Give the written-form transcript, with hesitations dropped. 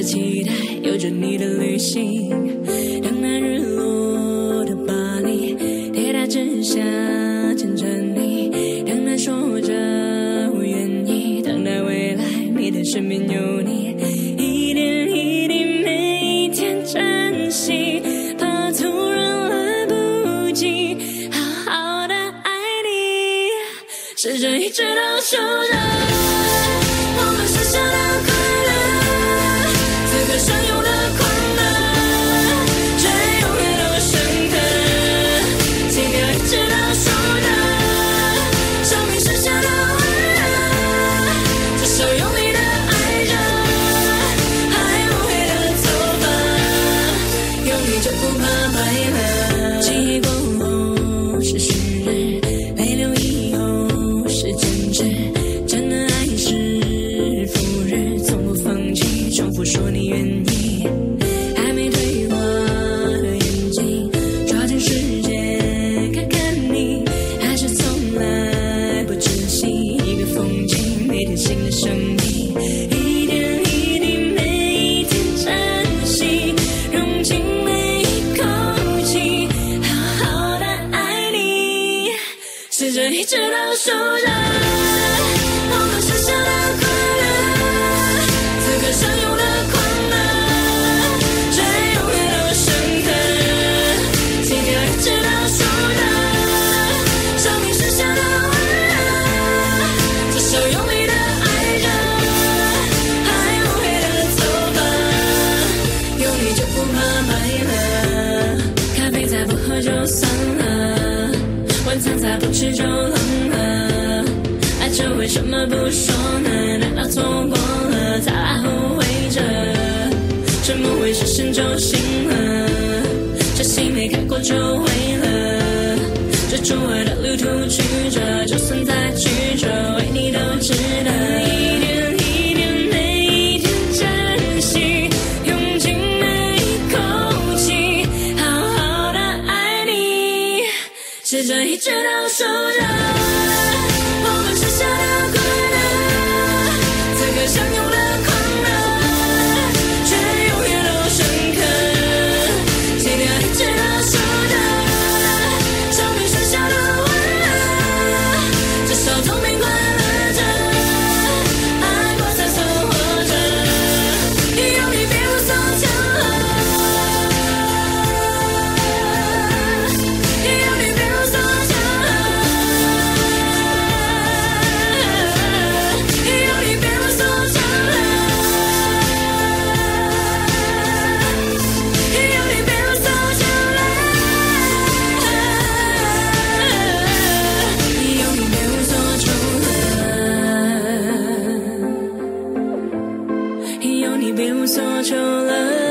期待，有着你的旅行。当那日落的巴黎，铁塔之下牵着你，当他说着我愿意，当那未来你的身边有你，一点一滴每一天珍惜，怕突然来不及好好的爱你，试着一直都守着我们剩下的快乐，此刻相拥的快乐，却永远都深刻，心跳一直都守着生命剩下的温热，这首用力的爱着，还无悔的走吧，有你就不怕白了。记忆过后是虚日，泪流以后是真挚，真的爱是赴日，从不放弃，重复说你愿意，还没对话的眼睛，抓紧时间看看你，还是从来不珍惜一个风景，每天新的生命，一点一滴每一天珍惜，用尽每一口气，好好的爱你，试着一直都守着我们剩下的快乐，此刻相拥的快乐，却永远都深刻，心跳一直都守着生命剩下的温热，这首用力的爱着，还无悔的走吧，有你就不怕白了，咖啡再不喝就算了，晚餐再不吃就冷了，爱着为什么不说呢？难道错过了才来后悔着？沉默会是深就醒了，这心没开过就毁了，这初二的旅途曲折，就算再曲折，为你都值得。一点一点每一天珍惜，用尽每一口气，好好的爱你，试着一直都守着我们剩下的快乐，此刻相拥的快乐，却永远都深刻，心跳一直都守着生命剩下的温热，至少痛并快乐着，爱过才算活着，有你别无所求了，有你别无所求了，有你别无所求了，有你别无所求了，有你别无所求了，有你别无所求了。